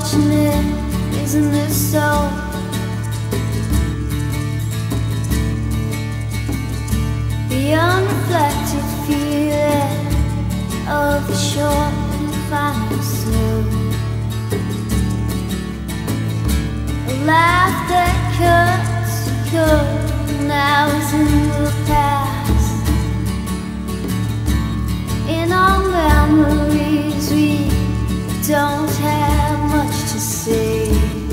unfortunate, isn't it so? The unreflected feeling of the short and final slow. A laugh that cuts to cut now is in the past. In our memories we don't have much to say.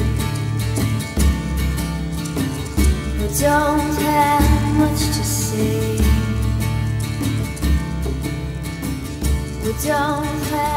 We don't have much to say. We don't have